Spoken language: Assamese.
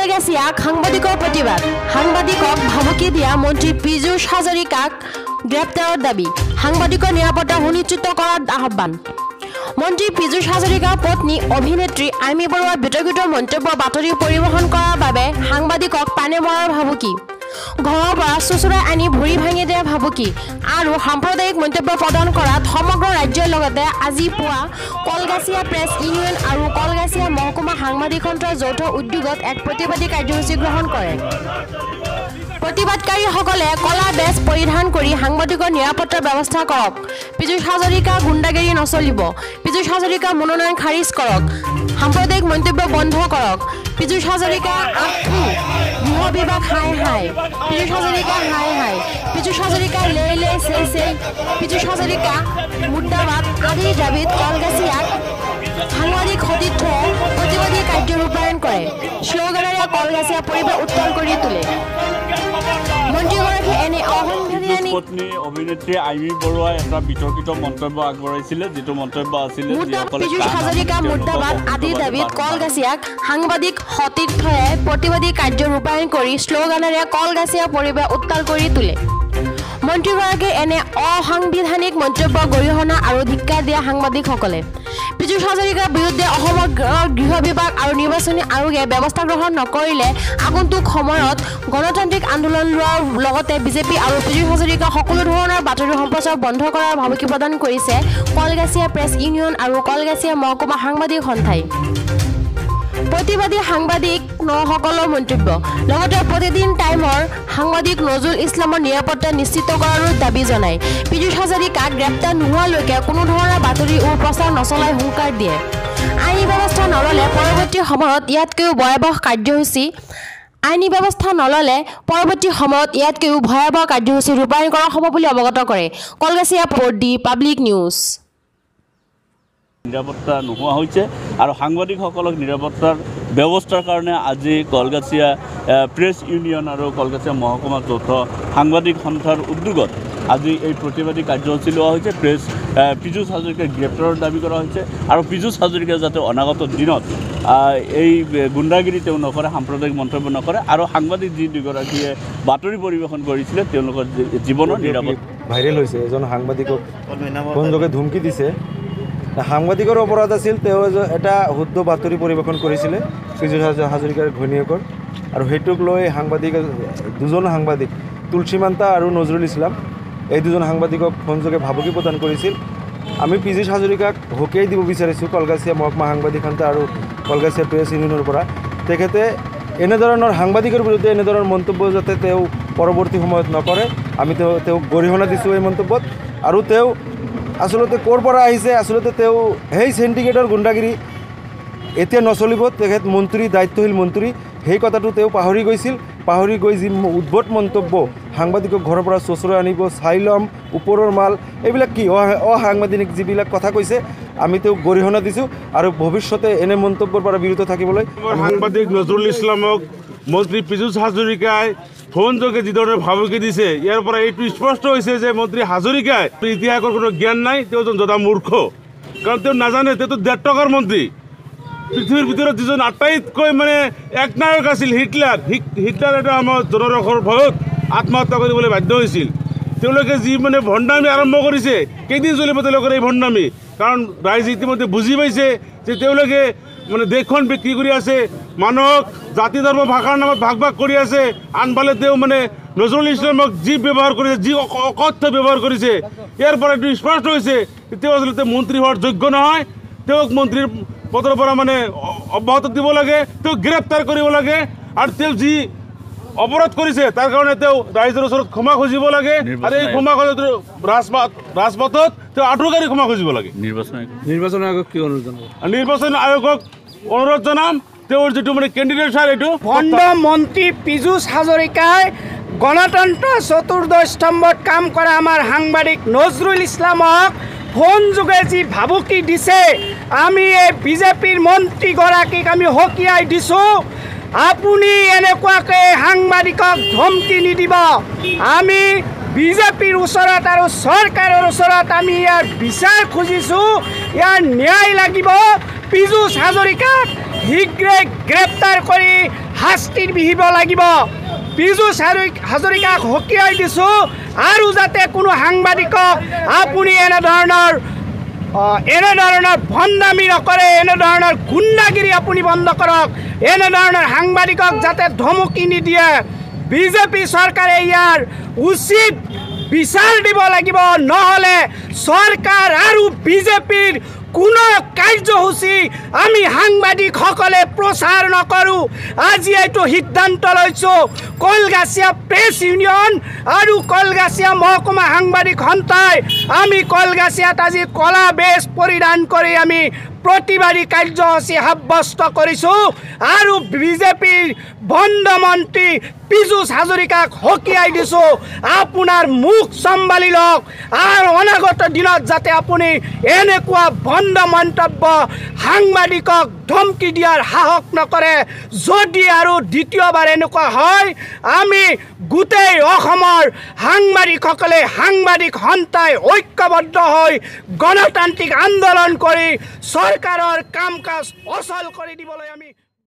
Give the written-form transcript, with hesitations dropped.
কলগাছিয়াক সাংবাদিকৰ প্ৰতিবাদ সাংবাদিকক ভাবুকি দিয়া মন্ত্ৰী পীযুষ হাজৰিকাক গ্ৰেপ্তাৰৰ দাবী সাংবাদিকৰ নিৰাপত্তা সুনিশ্চিত কৰাৰ আহ্বান মন্ত্ৰী পীযুষ হাজৰিকাৰ পত্নী অভিনেত্ৰী আইমি বৰুৱাৰ বিতৰ্কিত মন্তব্য বাতৰি পৰিৱেশন কৰাৰ বাবে সাংবাদিকক পানে মৰাৰ ভাবুকি ঘৰৰ পৰা চুচুৰাই আনি ভৰি ভাঙি দিয়া ভাবুকি আৰু সাম্প্ৰদায়িক মন্তব্য প্ৰদান কৰাত সমগ্ৰ ৰাজ্যৰ লগতে আজি পুৱা কলগাছিয়া প্ৰেছ ইউনিয়ন আৰু কলগাছিয়া মহকুমা সাংবাদিক সন্থাৰ যৌথ উদ্যোগত এক প্ৰতিবাদী কাৰ্যসূচী গ্ৰহণ কৰে প্ৰতিবাদকাৰীসকলে কলা বেজ পৰিধান কৰি সাংবাদিকৰ নিৰাপত্তাৰ ব্যৱস্থা কৰক পীযুষ হাজৰিকা গুণ্ডাগিৰি নচলিব পীযুষ হাজৰিকা মনোনয়ন খাৰিজ কৰক সাম্প্ৰদায়িক মন্তব্য বন্ধ কৰক পীযুষ হাজৰিকা গৃহ বিভাগ হাই হাই পীযুষ হাজৰিকা হাই হাই পীযুষ হাজৰিকা লে লে চে চে পীযুষ হাজৰিকা মুৰ্দাবাদ আদিৰ দাবীত কলগাছিয়াক সাংবাদিক সতীৰ্থে প্ৰতিবাদী কাৰ্য ৰূপায়ণ কৰে শ্লোগানেৰে কলগাছিয়া পৰিৱেশ উত্তল কৰি তোলে মন্ত্ৰীগৰাকী এনে অসাংবিধানিক পত্নী অভিনেত্ৰী আইমি বৰুৱাই এটা বিতৰ্কিত মন্তব্য আগবঢ়াইছিলে যিটো মন্তব্য আছিল পীযুষ হাজৰিকা মুৰ্দাবাদ আদিৰ দাবীত কলগাছিয়াক সাংবাদিক সতীৰ্থে প্ৰতিবাদী কাৰ্য ৰূপায়ণ কৰি শ্লোগানেৰে কলগাছিয়া পৰিৱেশ উত্তাল কৰি তোলে মন্ত্ৰীগৰাকীৰ এনে অসাংবিধানিক মন্তব্য গৰিহণা আৰু ধিক্কাৰ দিয়া সাংবাদিকসকলে পীযুষ হাজৰিকাৰ বিৰুদ্ধে অসমৰ গৃহ বিভাগ আৰু নিৰ্বাচনী আয়োগে ব্যৱস্থা গ্ৰহণ নকৰিলে আগন্তুক সময়ত গণতান্ত্ৰিক আন্দোলন লোৱাৰ লগতে বিজেপি আৰু পীযুষ হাজৰিকা সকলো ধৰণৰ বাতৰি সম্প্ৰচাৰ বন্ধ কৰাৰ ভাবুকি প্ৰদান কৰিছে কলগাছিয়া প্ৰেছ ইউনিয়ন আৰু কলগাছিয়া মহকুমা সাংবাদিক সন্থাই প্ৰতিবাদী সাংবাদিক সকলৰ মন্তব্য লগতে প্ৰতিদিন টাইমৰ সাংবাদিক নজৰুল ইছলামৰ নিৰাপত্তা নিশ্চিত কৰাৰো দাবী জনায় পীযুষ হাজৰিকাক গ্ৰেপ্তাৰ নোহোৱালৈকে কোনো ধৰণৰ বাতৰি ও প্ৰচাৰ নচলাই হুংকাৰ দিয়ে আইনী ব্যৱস্থা নল'লে পৰৱৰ্তী সময়ত ইয়াতকৈও ভয়াৱহ কাৰ্যসূচী ৰূপায়ণ কৰা হ'ব বুলি অৱগত কৰে কলগাছিয়া পৰ্দি পাব্লিক নিউজ নিৰাপত্তা নোহোৱা হৈছে আৰু সাংবাদিকসকলক নিৰাপত্তাৰ ব্যৱস্থাৰ কাৰণে আজি কলগাছিয়া প্ৰেছ ইউনিয়ন আৰু কলগাছিয়া মহকুমা যৌথ সাংবাদিক সন্থাৰ উদ্যোগত আজি এই প্ৰতিবাদী কাৰ্যসূচী লোৱা হৈছে পীযুষ হাজৰিকাক গ্ৰেপ্তাৰৰ দাবী কৰা হৈছে আৰু পীযুষ হাজৰিকাই যাতে অনাগত দিনত এই গুণ্ডাগিৰি তেওঁ নকৰে সাম্প্ৰদায়িক মন্তব্য নকৰে আৰু সাংবাদিক যি দুগৰাকীয়ে বাতৰি পৰিৱেশন কৰিছিলে তেওঁলোকৰ জীৱনৰ নিৰাপত্তা ভাইৰেল হৈছে এজন সাংবাদিকক ফোনযোগে ধুমকি দিছে সাংবাদিকৰ অপৰাধ আছিল তেওঁ এটা শুদ্ধ বাতৰি পৰিৱেশন কৰিছিলে পীযুষ হাজৰিকাৰ ঘৈণীয়েকৰ আৰু সেইটোক লৈ দুজন সাংবাদিক তুলসী মান্তা আৰু নজৰুল ইছলাম এই দুজন সাংবাদিকক ফোনযোগে ভাবুকি প্ৰদান কৰিছিল আমি পীযুষ হাজৰিকাক সকীয়াই দিব বিচাৰিছোঁ কলগাছিয়া মহকুমা সাংবাদিক সন্থা আৰু কলগাছিয়া প্ৰেছ ইউনিয়নৰ পৰা তেখেতে এনেধৰণৰ সাংবাদিকৰ বিৰুদ্ধে এনেধৰণৰ মন্তব্য যাতে তেওঁ পৰৱৰ্তী সময়ত নকৰে আমি তেওঁক গৰিহণা দিছোঁ এই মন্তব্যত আৰু তেওঁ আচলতে ক'ৰ পৰা আহিছে আচলতে তেওঁ সেই চিণ্ডিকেটৰ গুণ্ডাগিৰি এতিয়া নচলিব তেখেত মন্ত্ৰী দায়িত্বশীল মন্ত্ৰী সেই কথাটো তেওঁ পাহৰি গৈ যি উদ্ভট মন্তব্য সাংবাদিকক ঘৰৰ পৰা চচৰাই আনিব চাই ল'ম ওপৰৰ মাল এইবিলাক কি অসাংবিধানিক যিবিলাক কথা কৈছে আমি তেওঁক গৰিহণা দিছোঁ আৰু ভৱিষ্যতে এনে মন্তব্যৰ পৰা বিৰত থাকিবলৈ সাংবাদিক নজৰুল ইছলামক মন্ত্ৰী পীযুষ হাজৰিকাই ফোনযোগে যিধৰণে ভাবুকি দিছে ইয়াৰ পৰা এইটো স্পষ্ট হৈছে যে মন্ত্ৰী হাজৰিকাই ইতিহাসৰ কোনো জ্ঞান নাই তেওঁ এজন যথা মূৰ্খ কাৰণ তেওঁ নাজানে তেওঁতো 1.5 টকাৰ মন্ত্ৰী পৃথিৱীৰ ভিতৰত যিজন আটাইতকৈ একনায়ক আছিল হিটলাৰ এটা আমাৰ জনৰসৰ ভয়ত আত্মহত্যা কৰিবলৈ বাধ্য হৈছিল তেওঁলোকে যি ভণ্ডামি আৰম্ভ কৰিছে কেইদিন চলিব তেওঁলোকৰ এই ভণ্ডামি কাৰণ ৰাইজে ইতিমধ্যে বুজি পাইছে যে তেওঁলোকে দেশখন বিক্ৰী কৰি আছে মানুহক জাতি ধৰ্ম ভাষাৰ নামত ভাগ কৰি আছে আনফালে তেওঁ নজৰুল ইছলামক যি ব্যৱহাৰ কৰিছে যি অকথ্য ব্যৱহাৰ কৰিছে ইয়াৰ পৰা এইটো স্পষ্ট হৈছে তেওঁ আচলতে মন্ত্ৰী হোৱাৰ যোগ্য নহয় তেওঁক মন্ত্ৰীৰ পদৰ পৰা অব্যাহতি দিব লাগে তেওঁক গ্ৰেপ্তাৰ কৰিব লাগে আৰু তেওঁ যি অপৰাধ কৰিছে তাৰ কাৰণে তেওঁ ৰাইজৰ ওচৰত ক্ষমা খুজিব লাগে আৰু এই ক্ষমা খোজাটো ৰাজপথত তেওঁ আঁঠুকাৰি ক্ষমা খুজিব লাগে নিৰ্বাচন আয়োগক অনুৰোধ জনাম তেওঁৰ যিটো কেণ্ডিডেট ছাৰ এইটো ভণ্ড মন্ত্ৰী পীযুষ হাজৰিকাই গণতন্ত্ৰ চতুৰ্থ স্তম্ভত কাম কৰা আমাৰ সাংবাদিক নজৰুল ইছলামক ফোনযোগে যি ভাবুকি দিছে আমি এই বিজেপিৰ মন্ত্ৰীগৰাকীক আমি সকীয়াই দিছোঁ আপুনি এনেকুৱাকৈ সাংবাদিকক ধমকি নিদিব আমি বিজেপিৰ ওচৰত আৰু চৰকাৰৰ ওচৰত আমি ইয়াৰ বিচাৰ খুজিছোঁ ইয়াৰ ন্যায় লাগিব পীযুষ হাজৰিকাক শীঘ্ৰে গ্ৰেপ্তাৰ কৰি শাস্তি বিহিব লাগিব পীযুষ হাজৰিকাক সকীয়াই দিছোঁ আৰু যাতে কোনো সাংবাদিকক আপুনি এনেধৰণৰ ভণ্ডামি নকৰে এনেধৰণৰ গুণ্ডাগিৰি আপুনি বন্ধ কৰক এনেধৰণৰ সাংবাদিকক যাতে ধমকি নিদিয়ে বিজেপি চৰকাৰে ইয়াৰ উচিত বিচাৰ দিব লাগিব নহ'লে চৰকাৰ আৰু বিজেপিৰ কোনো কাৰ্যসূচী আমি সাংবাদিকসকলে প্ৰচাৰ নকৰোঁ আজি এইটো সিদ্ধান্ত লৈছোঁ কলগাছিয়া প্ৰেছ ইউনিয়ন আৰু কলগাছিয়া মহকুমা সাংবাদিক সন্থাই আমি কলগাছিয়াত আজি কলা বেজ পৰিধান কৰি আমি প্ৰতিবাদী কাৰ্যসূচী সাব্যস্ত কৰিছোঁ আৰু বিজেপিৰ বন্ধ মন্ত্ৰী পীযুষ হাজৰিকাক সকীয়াই দিছোঁ আপোনাৰ মুখ চম্ভালি লওক আৰু অনাগত দিনত যাতে আপুনি এনেকুৱা বন্ধ মন্তব্য সাংবাদিকক ধমকি দিয়াৰ সাহস নকৰে যদি আৰু দ্বিতীয়বাৰ এনেকুৱা হয় আমি গোটেই অসমৰ সাংবাদিকসকলে সাংবাদিক সন্থাই ঐক্যবদ্ধ হৈ গণতান্ত্ৰিক আন্দোলন কৰি চৰকাৰৰ কাম কাজ অচল কৰি দিবলৈ আমি